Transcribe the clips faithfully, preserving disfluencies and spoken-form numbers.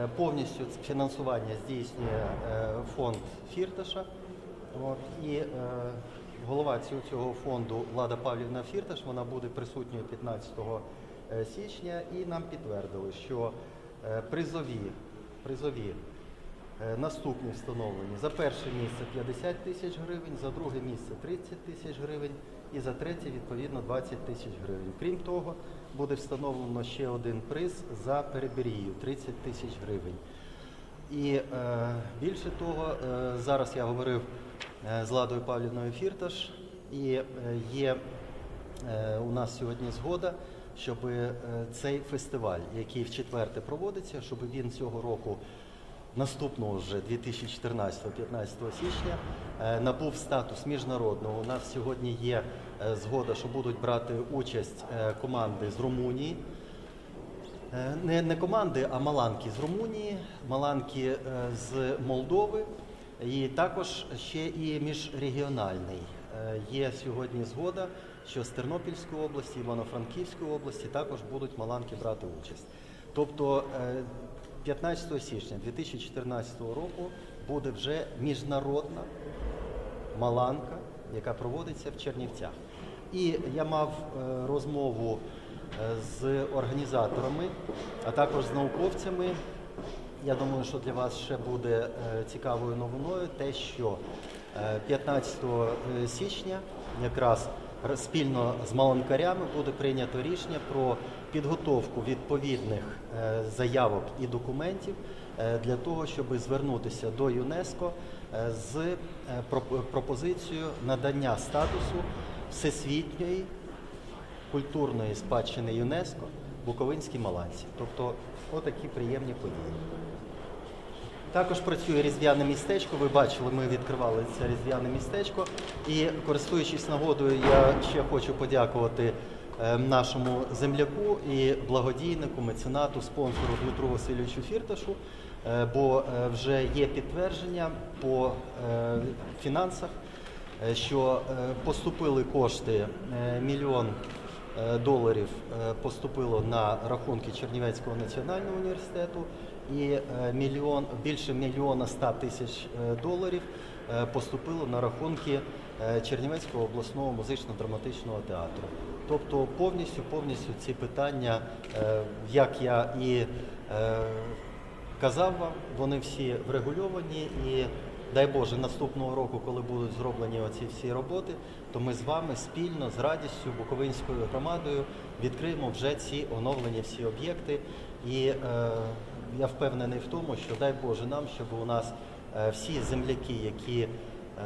Повністю фінансування здійснює фонд Фірташа. От, і е, голова цього фонду Влада Павлівна Фірташ, вона буде присутньою п'ятнадцятого січня, і нам підтвердили, що е, призові, призові е, наступні встановлені: за перше місце п'ятдесят тисяч гривень, за друге місце тридцять тисяч гривень і за третє, відповідно, двадцять тисяч гривень. Крім того, буде встановлено ще один приз за переберію – тридцять тисяч гривень. І е, більше того, е, зараз я говорив е, з Ладою Павлівною Фірташ, і е, є е, у нас сьогодні згода, щоб е, цей фестиваль, який вчетверте проводиться, щоб він цього року, наступного вже дві тисячі чотирнадцятого – п'ятнадцятого січня, е, набув статус міжнародного. У нас сьогодні є е, згода, що будуть брати участь е, команди з Румунії. Не, не команди, а маланки з Румунії, маланки е, з Молдови, і також ще і міжрегіональний. Е, є сьогодні згода, що з Тернопільської області, Івано-Франківської області також будуть маланки брати участь. Тобто е, п'ятнадцятого січня дві тисячі чотирнадцятого року буде вже міжнародна маланка, яка проводиться в Чернівцях. І я мав е, розмову з організаторами, а також з науковцями. Я думаю, що для вас ще буде цікавою новиною те, що п'ятнадцятого січня якраз спільно з маланкарями буде прийнято рішення про підготовку відповідних заявок і документів для того, щоб звернутися до ЮНЕСКО з пропозицією надання статусу всесвітньої культурної спадщини ЮНЕСКО буковинській маланці. Тобто, отакі приємні події. Також працює різдвяне містечко. Ви бачили, ми відкривали це різдвяне містечко. І, користуючись нагодою, я ще хочу подякувати е, нашому земляку і благодійнику, меценату, спонсору Дмитру Васильовичу Фірташу, е, бо е, вже є підтвердження по е, фінансах, е, що е, поступили кошти е, мільйон доларів поступило на рахунки Чернівецького національного університету, і мільйон, більше мільйона ста тисяч доларів поступило на рахунки Чернівецького обласного музично-драматичного театру. Тобто повністю, повністю ці питання, як я і казав вам, вони всі врегульовані, і дай Боже, наступного року, коли будуть зроблені оці всі роботи, то ми з вами спільно, з радістю, Буковинською громадою відкриємо вже ці оновлені всі об'єкти. І е, я впевнений в тому, що дай Боже нам, щоб у нас е, всі земляки, які е,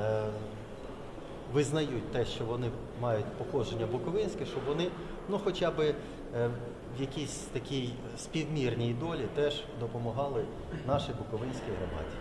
визнають те, що вони мають походження буковинське, щоб вони, ну, хоча б е, в якійсь такій співмірній долі теж допомагали нашій буковинській громаді.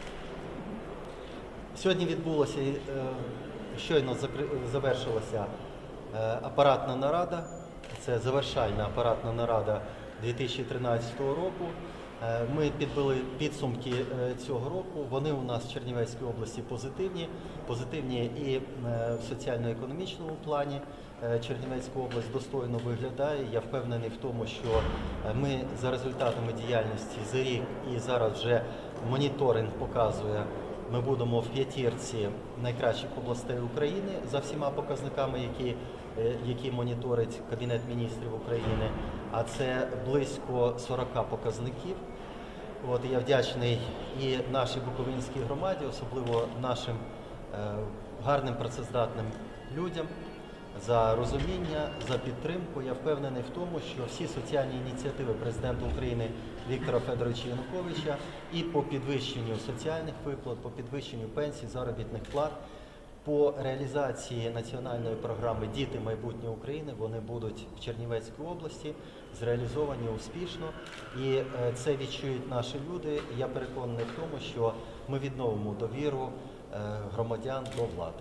Сьогодні відбулося, щойно завершилася апаратна нарада, це завершальна апаратна нарада дві тисячі тринадцятого року. Ми підбили підсумки цього року, вони у нас в Чернівецькій області позитивні, позитивні і в соціально-економічному плані. Чернівецька область достойно виглядає. Я впевнений в тому, що ми за результатами діяльності за рік, і зараз вже моніторинг показує, ми будемо в п'ятірці найкращих областей України за всіма показниками, які, які моніторить Кабінет міністрів України, а це близько сорока показників. От, я вдячний і нашій буковинській громаді, особливо нашим е, гарним працездатним людям за розуміння, за підтримку. Я впевнений в тому, що всі соціальні ініціативи президента України Віктора Федоровича Януковича і по підвищенню соціальних виплат, по підвищенню пенсій, заробітних плат, по реалізації національної програми «Діти. Майбутнє України» вони будуть в Чернівецькій області зреалізовані успішно. І це відчують наші люди. Я переконаний в тому, що ми відновимо довіру громадян до влади.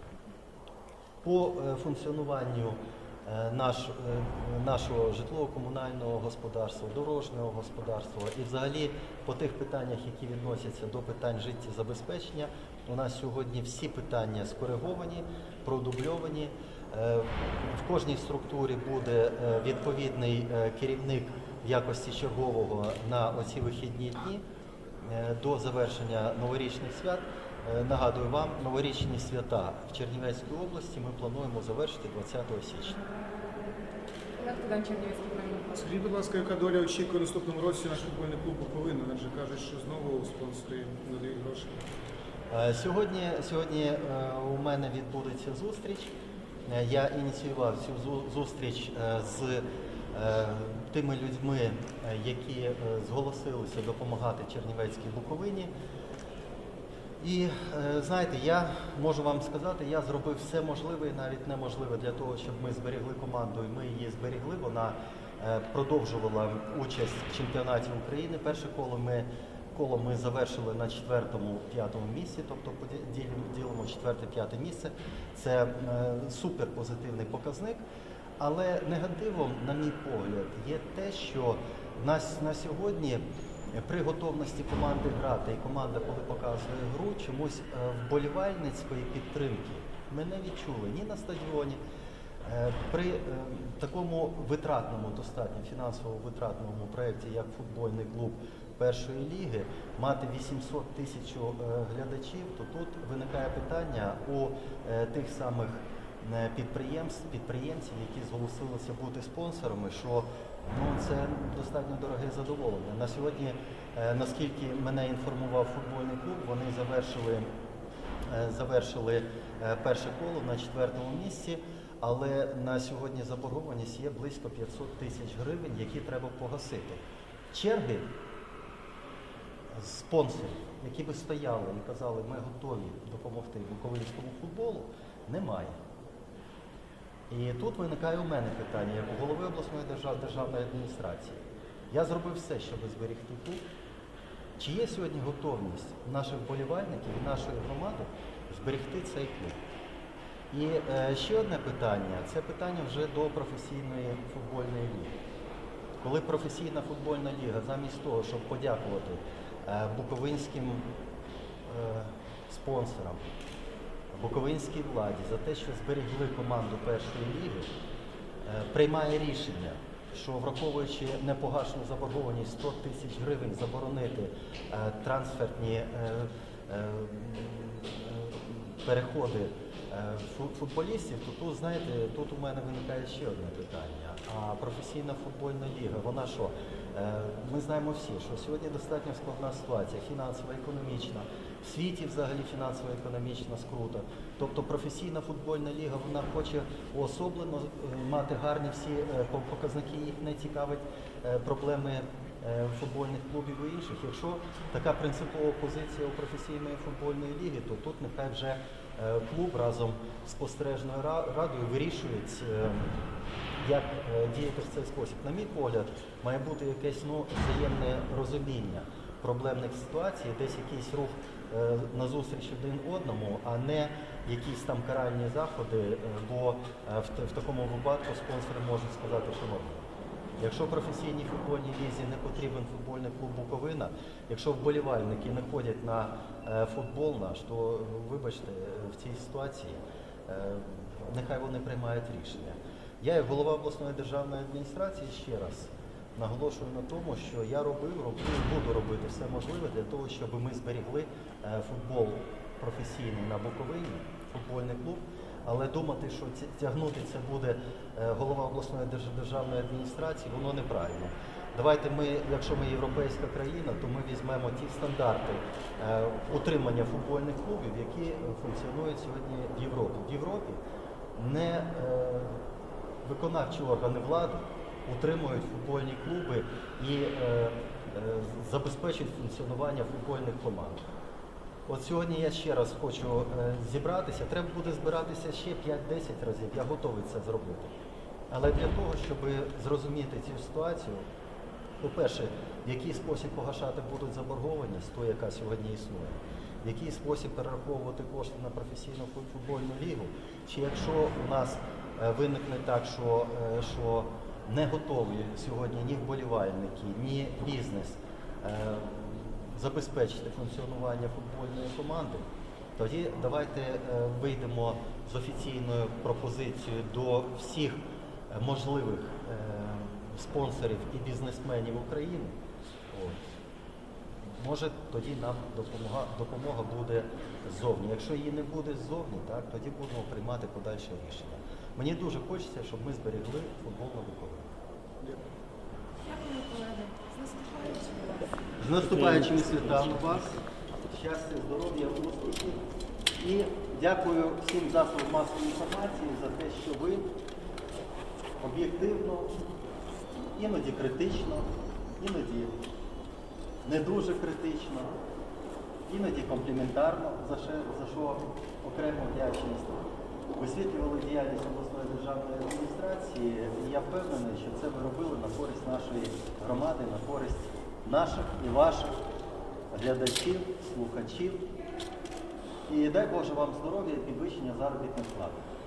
По функціонуванню наш, нашого житлово-комунального господарства, дорожнього господарства і взагалі по тих питаннях, які відносяться до питань життєзабезпечення, у нас сьогодні всі питання скориговані, продубльовані. В кожній структурі буде відповідний керівник в якості чергового на оці вихідні дні е, до завершення новорічних свят. Е, Нагадую вам, новорічні свята в Чернівецькій області ми плануємо завершити двадцятого січня. Олег Тудан, Чернівецький правильний клуб. Скажіть, будь ласка, яка доля очікує в наступному році наш футбольний клуб Буковина? Адже кажуть, що знову спонсори надають гроші. Е, Сьогодні, сьогодні е, у мене відбудеться зустріч. Е, Я ініціював цю зу- зустріч е, з е, тими людьми, е, які е, зголосилися допомагати Чернівецькій Буковині. І е, знаєте, я можу вам сказати, я зробив все можливе і навіть неможливе для того, щоб ми зберегли команду, і ми її зберегли. Вона е, продовжувала участь в чемпіонаті України. Перше коло ми, коло ми завершили на четвертому-п'ятому місці, тобто поділимо- ділимо четверте-п'яте місце. Це е, супер позитивний показник. Але негативом, на мій погляд, є те, що нас на сьогодні при готовності команди грати, і команда, коли показує гру, чомусь е, вболівальницької підтримки ми не відчули ні на стадіоні. Е, При е, такому витратному, достатньо фінансово витратному проєкті, як футбольний клуб першої ліги, мати вісімсот тисяч е, глядачів, то тут виникає питання у е, тих самих е, підприємств, підприємців, які зголосилися бути спонсорами, що ну, це достатньо дороге задоволення. На сьогодні, е, наскільки мене інформував футбольний клуб, вони завершили, е, завершили е, перше коло на четвертому місці, але на сьогодні заборгованість є близько п'ятсот тисяч гривень, які треба погасити. Черги спонсорів, які би стояли і казали, ми готові допомогти буковинському футболу, немає. І тут виникає у мене питання, як у голови обласної держав, державної адміністрації. Я зробив все, щоб зберегти клуб. Чи є сьогодні готовність наших вболівальників і нашої громади зберегти цей клуб? І е, ще одне питання – це питання вже до професійної футбольної ліги. Коли професійна футбольна ліга, замість того, щоб подякувати е, буковинським е, спонсорам, буковинській владі за те, що зберегли команду першої ліги, е, приймає рішення, що враховуючи непогашену заборгованість сто тисяч гривень заборонити е, трансфертні е, е, переходи е, фу- футболістів, то тут, знаєте, тут у мене виникає ще одне питання. А професійна футбольна ліга, вона що? Е, Ми знаємо всі, що сьогодні достатньо складна ситуація, фінансова, економічна. В світі взагалі фінансово-економічна скрута. Тобто професійна футбольна ліга, вона хоче уособлено е, мати гарні всі е, по- показники, їх не цікавить е, проблеми е, футбольних клубів і інших. Якщо така принципова позиція у професійної футбольної ліги, то тут нехай вже е, клуб разом з спостережною ра- радою вирішують, е, як е, діяти в цей спосіб. На мій погляд, має бути якесь ну, взаємне розуміння проблемних ситуацій, десь якийсь рух е, назустріч один одному, а не якісь там каральні заходи, е, бо е, в, т- в такому випадку спонсори можуть сказати, шановні, якщо професійній футбольній лізі не потрібен футбольний клуб Буковина, якщо вболівальники не ходять на е, футбол наш, то, вибачте, е, в цій ситуації е, нехай вони приймають рішення. Я, як голова обласної державної адміністрації, ще раз наголошую на тому, що я робив, роблю і буду робити все можливе для того, щоб ми зберігли е, футбол професійний на Буковині, футбольний клуб, але думати, що ці- тягнути це буде е, голова обласної держ- державної адміністрації, воно неправильно. Давайте ми, якщо ми європейська країна, то ми візьмемо ті стандарти е, утримання футбольних клубів, які е, функціонують сьогодні в Європі. В Європі не е, виконавчі органи влади утримують футбольні клуби і е, е, забезпечують функціонування футбольних команд. От сьогодні я ще раз хочу е, зібратися, треба буде збиратися ще п'ять-десять разів, я готовий це зробити. Але для того, щоб зрозуміти цю ситуацію, по-перше, в який спосіб погашати будуть заборгованість, ту, яка сьогодні існує, в який спосіб перераховувати кошти на професійну фут- футбольну лігу, чи якщо у нас е, виникне так, що, е, що не готові сьогодні ні вболівальники, ні бізнес е, забезпечити функціонування футбольної команди, тоді давайте е, вийдемо з офіційною пропозицією до всіх е, можливих е, спонсорів і бізнесменів України, от, може тоді нам допомога, допомога буде ззовні. Якщо її не буде ззовні, так, тоді будемо приймати подальше рішення. Мені дуже хочеться, щоб ми зберегли футбольну Буковину. Дякую, колеги. З наступаючим вас. З наступаючими святами вас, щастя, здоров'я, успіхів. І дякую всім засобам масової інформації за те, що ви об'єктивно, іноді критично, іноді не дуже критично, іноді компліментарно, за що, за що окремо вдячність. Висвітлювали діяльність обласної державної адміністрації, і я впевнений, що це ви робили на користь нашої громади, на користь наших і ваших глядачів, слухачів. І дай Боже вам здоров'я і підвищення заробітних плат.